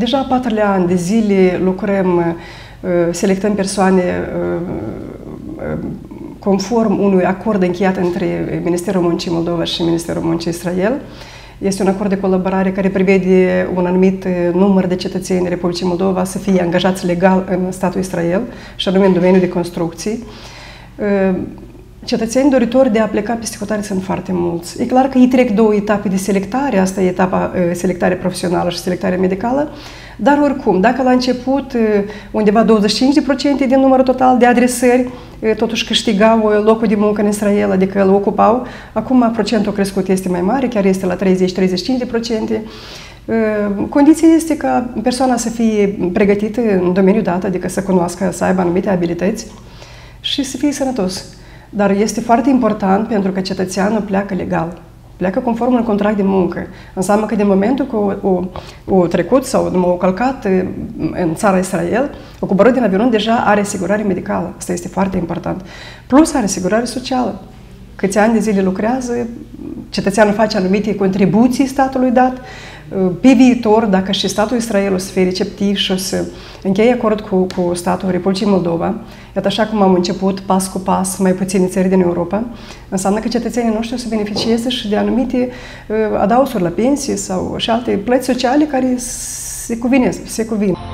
Deja 4 ani de zile lucrăm, selectăm persoane conform unui acord încheiat între Ministerul Muncii Moldova și Ministerul Muncii Israel. Este un acord de colaborare care prevede un anumit număr de cetățeni Republicii Moldova să fie angajați legal în statul Israel și anume în domeniul de construcții. Cetățeni doritori de a pleca peste hotare sunt foarte mulți. E clar că ei trec 2 etape de selectare, asta e etapa selectare profesională și selectare medicală, dar oricum, dacă la început undeva 25% din numărul total de adresări totuși câștigau locul de muncă în Israel, adică îl ocupau, acum procentul crescut este mai mare, chiar este la 30-35%. Condiția este ca persoana să fie pregătită în domeniul dat, adică să cunoască, să aibă anumite abilități și să fie sănătos. Dar este foarte important pentru că cetățeanul pleacă legal, pleacă conform un contract de muncă. Înseamnă că din momentul că o trecut sau o călcat în țara Israel, o coborât din avion, deja are asigurare medicală. Asta este foarte important. Plus are asigurare socială. Câți ani de zile lucrează, cetățeanul face anumite contribuții statului dat. Pe viitor, dacă și statul Israel o să fie receptiv și o să încheie acord cu statul Republicii Moldova, iată așa cum am început pas cu pas mai puține țări din Europa, înseamnă că cetățenii noștri o să beneficieze și de anumite adaosuri la pensii sau și alte plăți sociale care se cuvin.